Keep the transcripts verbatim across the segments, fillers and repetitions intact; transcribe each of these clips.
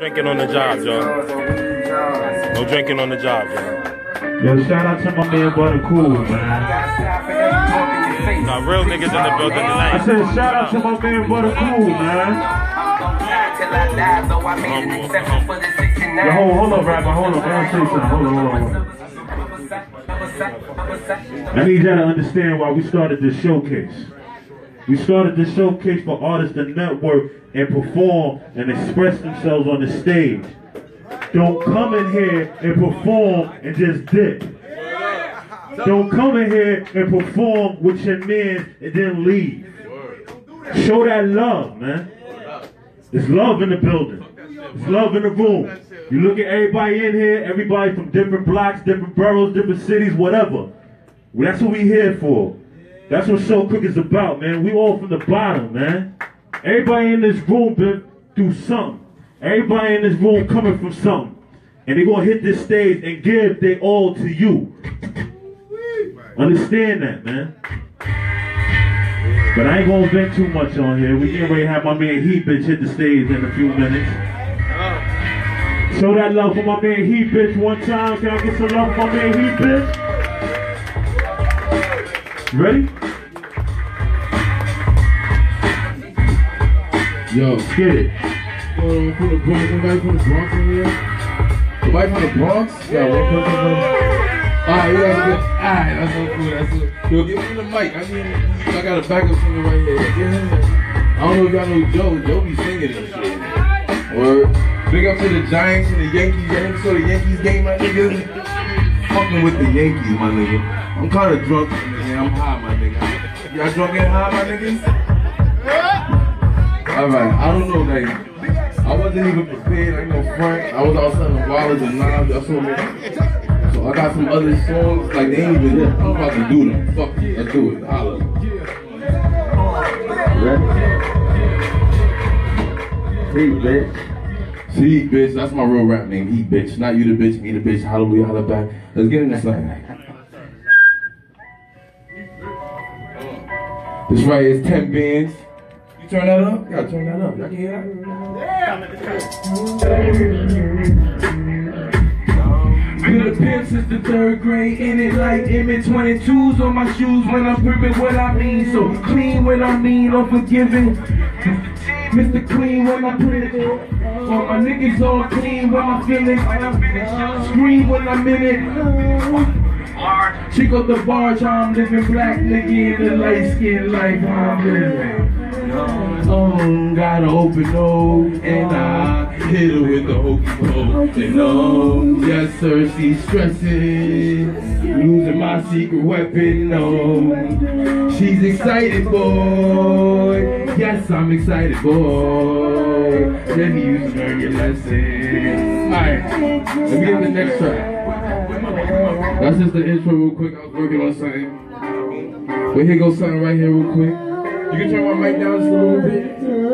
Drinking on the job, Joe. No drinking on the job, Joe. Yo, shout out to my man Butter Cool, man. Nah, real niggas in the building tonight. I said shout out to my man Butter Cool, man. Yo, hold, hold up, rapper, hold up, man. Say something. Hold on, hold on, hold on. I need y'all to understand why we started this showcase. We started this showcase for artists to network and perform and express themselves on the stage. Don't come in here and perform and just dip. Don't come in here and perform with your man and then leave. Show that love, man. There's love in the building. There's love in the room. You look at everybody in here, everybody from different blocks, different boroughs, different cities, whatever. Well, that's what we here for. That's what So Quick is about, man. We all from the bottom, man. Everybody in this room been through something. Everybody in this room coming from something. And they're going to hit this stage and give their all to you. Understand that, man. But I ain't going to vent too much on here. We getting ready to have my man Heat Bitch hit the stage in a few minutes. Show that love for my man Heat Bitch one time. Can I get some love for my man Heat Bitch? You ready? Yo, let's get it. Yo, from the Bronx, anybody from the Bronx in here? Somebody from the Bronx? Yeah, one person from... Alright, we gotta get... Alright, that's so cool, that's so... Yo, give me the mic. I need... I got a backup singer right here. Get him there. I don't know if y'all know Joe. Joe be singing and shit. Word. Big up to the Giants and the Yankees. Y'all niggas saw the Yankees game, my nigga? Fucking with the Yankees, my nigga. I'm kind of drunk, man. I'm high, my nigga. Y'all drunk and high, my niggas? Alright, I don't know, like, I wasn't even prepared, I ain't no front. I was outside of Wallers and Knives, y'all saw me. So I got some other songs, like they ain't even here. I'm about to do them. Fuck it, let's do it. Holla. Ready? Heat Bitch. Heat Bitch, that's my real rap name, Heat Bitch. Not you the bitch, me the bitch, hallelujah, holla back. Let's get into something. This right here is ten bands. You turn that up? You gotta turn that up. Y'all can hear that? Been a pimp since the third grade, in it like M twenty-twos on my shoes when I'm primping what I mean. So clean when I mean, unforgiving. Mister Clean when I put it. All my niggas all clean when I'm feeling. Scream when I'm in it. Check out the barge, how I'm living. Black nigga in the light skin life, how I'm living. Um, got an open nose, and I hit her with the hokey pokey. And um, yes sir, she's stressing, losing my secret weapon. No, she's excited, boy. Yes, I'm excited, boy. Let me use learn your lesson. Alright, let me get the next track. That's just the intro real quick. I was working on something. But here goes something right here real quick. You can turn my mic down just a little bit.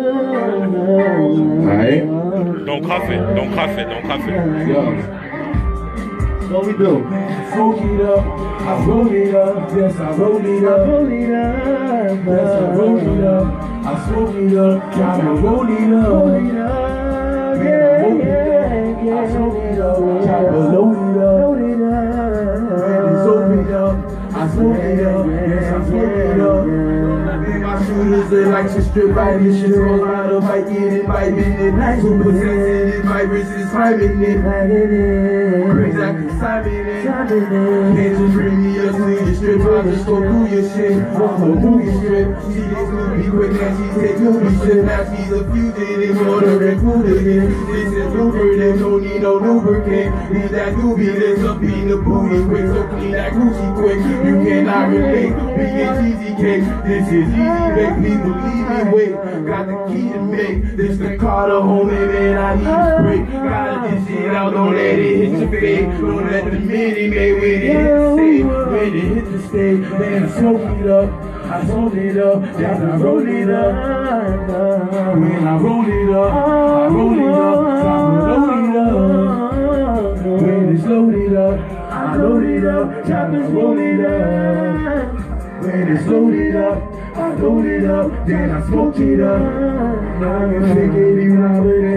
Alright. Don't cuff it. Don't cuff it. Don't cuff it. Yo. What we do? Smoke it up. I roll it up. Yes, I roll it up. Roll it up. Yes, I roll it up. I smoke it up. Try to roll it up. Roll it up. Yeah, yeah, yeah. I smoke it up. Try to load it up. Load it up. Soak it up. I smoke it up. Yes, I smoke it up. My shooters, they like to strip right in shit. Roll out of bike, get it, vibe in it. Super sensitive, vibrance is climbing it. Crazy, I can Simon it. Can't just bring me up to your strip. I'll just go through your shit. I'll go through your strip. She gets movie quick and she take movie shit. Now she's a fugitive, order and food again. This is lubricant, don't need no lubricant. Need that doobie, there's up in the booty quick. So clean that Gucci quick. You cannot relate. B H E Z K, this is easy. Make me believe me, wait, got the key to make this the car to home, man, I need a break. Gotta get shit out, don't let it hit your face. Don't let the mini make when it hit the stage. When it hit the stage, man, I smoke it up. I smoke it up, then I roll it up. When I roll it up, I roll it up, I roll it up. When it's loaded up, I load it up, choppers roll it up. When it's loaded up, I load it up, then I smoke it up. Now you figure you out with it.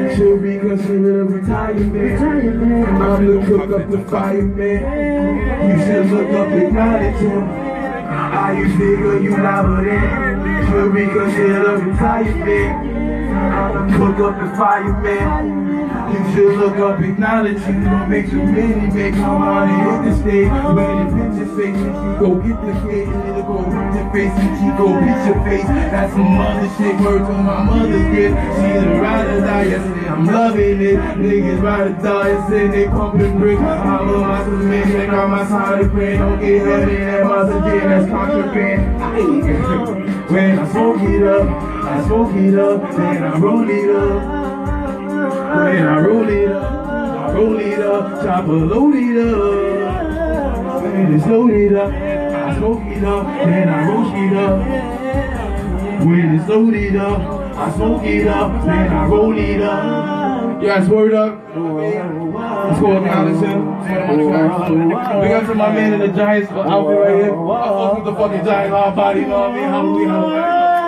She'll be considered a retirement. I'm the cook up the fireman. You should look up, acknowledge him. How you figure you liable then? She'll be considered a retirement. I'm the cook up the fireman. You should look up, acknowledge you. Don't make too many, make come out and hit the stage. When it pinch your face, and she go get the cake, and it'll go hit your face, and she go beat your face. That's some mother shit, words on my mother's gift. She's a ride or die, yesterday I'm loving it. Niggas ride or die, yesterday they pumping bricks. I love my cement, they got my side of print. Don't get heavy, that mother did, that's contraband. When I smoke it up, I smoke it up, then I roll it up. When I roll it up, I roll it up, chopper load it up. When it's loaded up, I smoke it up, then I roast it up. When it's loaded up, I smoke it up, then I roll it up. Yeah, it's word up. Let's go up now, listen. Big up to my man in the Giants outfit right here. I fuck with the fucking Giants all body, you know what I mean? Halloween, Halloween.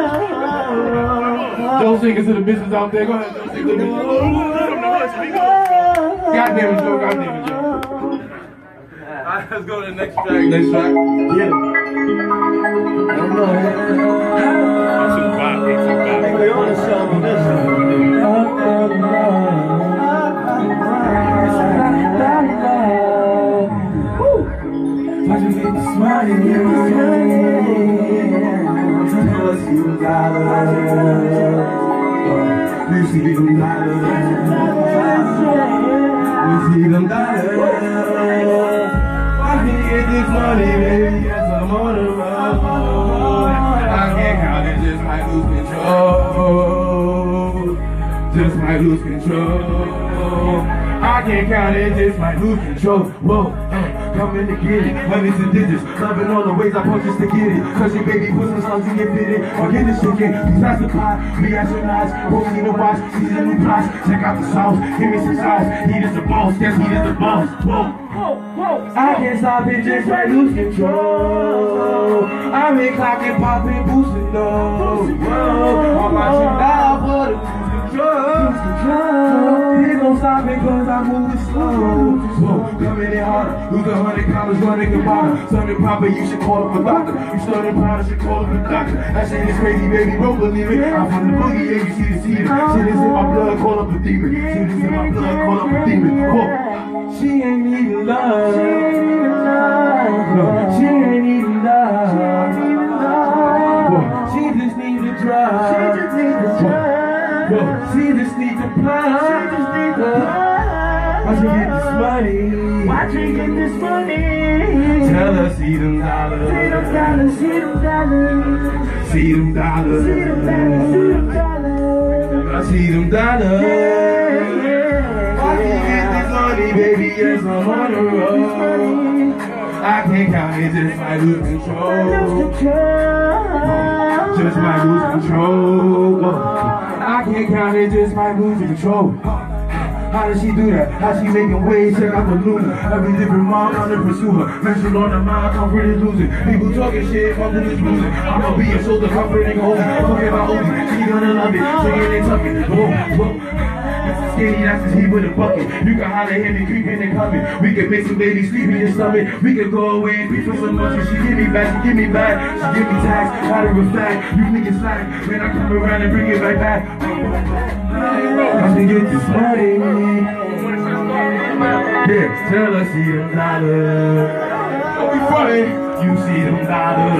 Don't sing it to the bitches out there. Go ahead, don't sing to the bitches. God damn it, Joe. God damn it, Joe. Alright, let's go to the next track. Next track. Yeah. I'm too bad, I'm too bad. They on the show with this Why you get the smiley? Cause you dollars. You see them dollars. You see them dollars. I can get this money, baby. Yes, I'm on the road. I can't count it, just might lose control. Just might lose control. I can't count it, just might lose control. Whoa. Coming to get it, hundreds and digits. Loving all the ways I purchased to get it. Cause your baby puts some songs and get fitted. Or get this chicken, these eyes the pot. We ask your eyes, won't see the watch. Season new plots, check out the sauce. Give me some sauce, heat is the boss. Guess heat is the boss. Whoa, whoa, whoa. I can't stop it, just might lose control. I'm in clocking, popping, boosting, no. Whoa, I'm watching now for the lose control. He gon' stop it cause I'm moving slow. Whoa, coming in harder. Lose a hundred commas, running the bottom. Something proper, you should call up a doctor. You started proud, should call up a doctor. That shit is crazy, baby, don't believe it. I'm from the boogie, yeah, you see the seed. Shit is in my blood, call up a demon. Shit is in my blood, call up a demon. Whoa. She ain't even love. No, she ain't even love. Whoa. She just needs a drive. She just needs a drive. Whoa. She just needs a plan. She just needs a plan. Watch me get this money. Watch me get this money. Tell her see them dollars. See them dollars. See them dollars. See them dollars. See them dollars. I see them dollars. Watch me get this money, baby. Yes, I'm on the road. I can't count it, just might lose control. Just might lose control. I can't count it, just might lose control. How does she do that? How she making waves, check out the Luna. Every different mom trying to pursue her. Mention on the mind, comfort is losing. People talking shit, something is losing. I'ma be a shoulder comforting holding. Talking about holding, she gonna love it. Singing and tucking, whoa, whoa. Skinny, that's his heat with a bucket. You can holler at me, creeping and coming. We can make some baby sleep in your stomach. We can go away and beat for some much. She give me back, she give me back. She give me tax, matter of fact. You niggas slack, when I come around and bring it right back. I can get this money. Yeah, tell her see them dollars. Don't be funny. You see them dollars.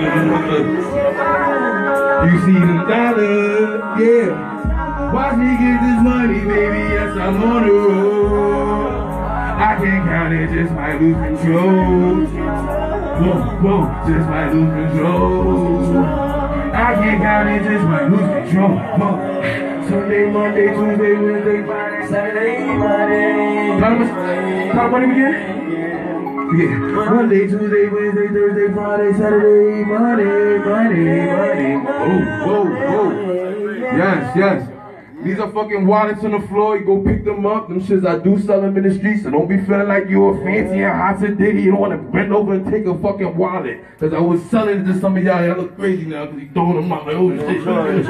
You see them dollars. Yeah. Watch me get this money, baby. Yes, I'm on the road. I can't count it, just might lose control. Whoa, whoa, just might lose control. I can't count it, just might lose control. Whoa. Sunday, Monday, Tuesday, Wednesday, Friday, Saturday, Monday. Count money again? Yeah. Monday, Tuesday, Wednesday, Thursday, Friday, Saturday, Monday, Monday, Monday. Oh, whoa, whoa. Yes, yes. These are fucking wallets on the floor. You go pick them up. Them shits I do sell them in the streets. So don't be feeling like you a fancy and hot today. You don't want to bend over and take a fucking wallet. Cause I was selling it to some of y'all. Y'all look crazy now cause you throwing them out like, oh shit.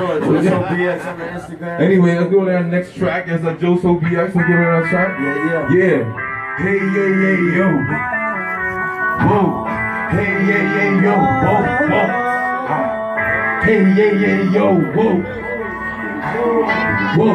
Anyway, let's go to our next track. That's a Joso B X. We'll get on that track. Yeah, yeah. Yeah. Hey, yeah, yeah, yo. Whoa. Hey, yeah, yeah, yo. Whoa, whoa. Ah. Hey, yeah, yeah, yo. Whoa. Whoa.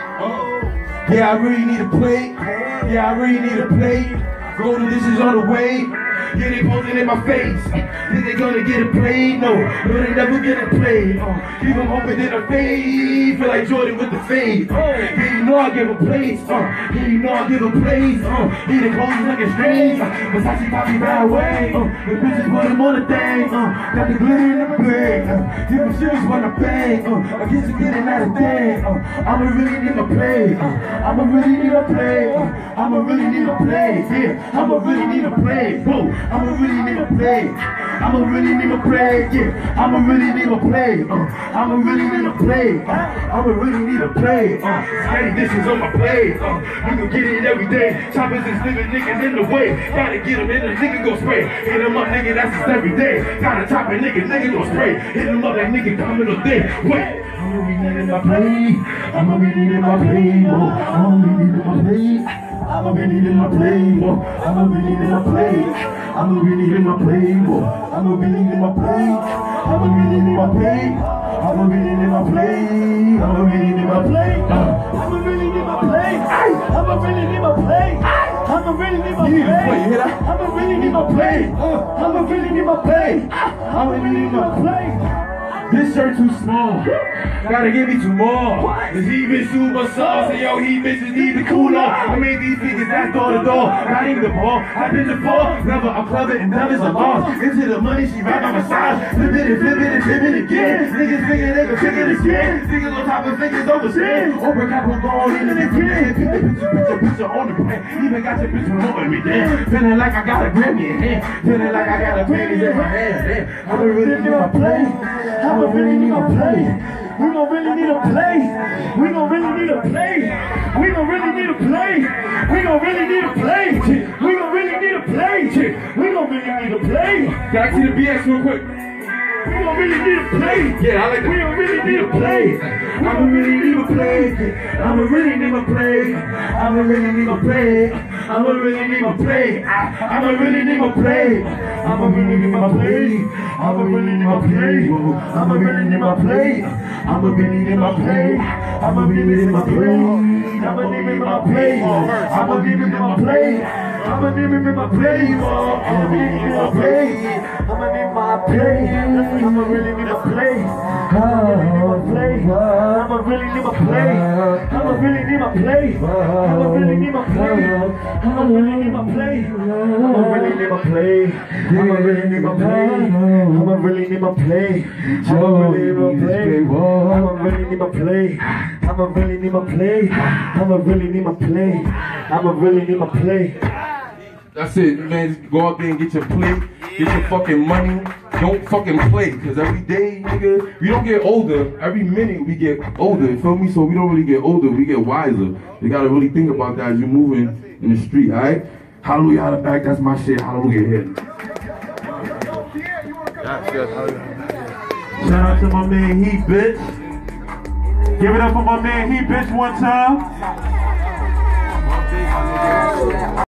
Yeah, I really need a plate. Yeah, I really need a plate. Golden dishes on the way. Yeah, they posing in my face. Think they gonna get a plate? No, no, they never get a plate. Uh, keep them open in the fade. Feel like Jordan with the fade. Uh, yeah, you know I give a place. Uh, yeah, you know I give a place. Uh, yeah, the clothes looking strange. Uh, Versace copy right away. Uh, the bitches put them on the thing. Uh, got the glitter in the bag. Uh, different shivers when I bang. Uh, I guess I'm getting out of thing. Uh, I'ma really need a play. Uh, I'ma really need a play. Uh, I'ma really need a play. Yeah, I'ma really need a play. Whoa. I'ma really need a play. I'ma really need a play. Yeah, I'ma really need a play. Uh, I'ma really need a play. Uh, I'ma really need a play. Uh, steady dishes on my plate. Uh, you can get it every day. Choppers and slipping niggas in the way. Gotta get them in the nigga go spray. Hit them up, nigga, that's just every day. Gotta chop a nigga, nigga go spray. Hit them up, that nigga coming a day. Wait. I'ma really need my play. I'ma really need my play. Oh, I'ma really need my play. I'ma really need my play. Oh, I'ma really need my play. I'ma really need my play. Oh, I'ma really need my play. I'ma really need my play. I'ma really need my play. I'ma really need my play. I'ma really need my play. I'ma really need my play. I'ma really need my play. I'ma really need my play. I'ma really need my play. I'ma really need my play. This shirt too small. Gotta give me two more. Cause he been super sauce. And yo, he bitches need the cooler. I made these niggas that door to door. Not even the ball. I've been the ball. Never, I'm clever and dumb as a loss. Into the money, she right on my side. Flip it and flip it and flip it again. Niggas figure they can pick it again. Niggas on top of fingers over sin. Open cap will go on into the grid. Pick the picture, picture, picture on the plane. Even got the bitch promoting me, damn. Feeling like I got a Grammy in hand. Feeling like I got a pennies in my hand, damn. I'ma really need my play. I'ma really need a play. We gon' really need a play. We gon' really need a play. We gon' really need a play. We gon' really need a play. We gon' really need a play. We gon' really need a play. Back to the B X real quick. We gon' really need a play. Yeah, I like that. We gon' really need a play. I'ma really need a play. I'ma really need a play. I'ma really need a play. I'ma really need a play. I'ma really need a play. I'ma really need my play. I'ma really need my play. I'ma really need my play. I'ma really need my play. I'ma really need my play. I'ma need my play. I'ma give me my play. I'ma give me my play. I'ma need my play. I'ma need my play. I'ma really need a play. I'ma play. I'ma really need my play. I'ma really need my play. I'ma really need my play. I'ma really need my play. I'ma really need my play. I'ma really need my play. I'ma really need my play. I'ma really need my play. I'ma really need my play. I'ma really need my play. I'ma really need my play. I'ma really need my play. That's it, man. Just go out there and get your plate. Get your fucking money. Don't fucking play. Cause every day, nigga, we don't get older. Every minute we get older. You feel me? So we don't really get older. We get wiser. You gotta really think about that as you're moving in the street, alright? Hallelujah out the back. That's my shit. Hallelujah here. Shout out to my man Heat, bitch. Give it up for my man Heat, bitch, one time.